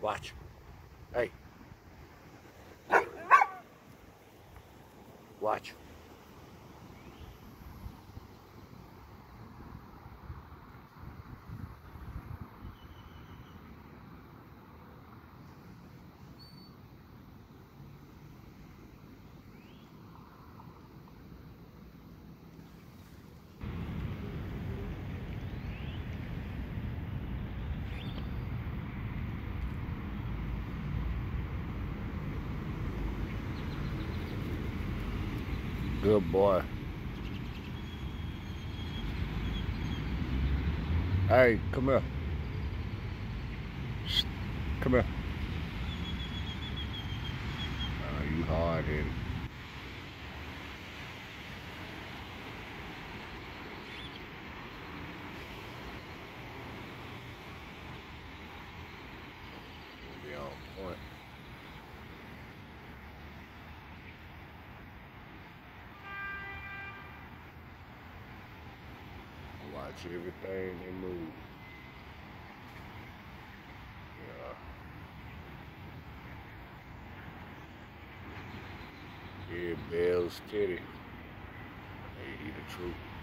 Watch. Hey. Watch. Good boy. Hey, come here. Shh. Come here. You hard-headed. Be on point. Watch everything they move. Yeah. Yeah, Bell's titty. Hey, he the truth.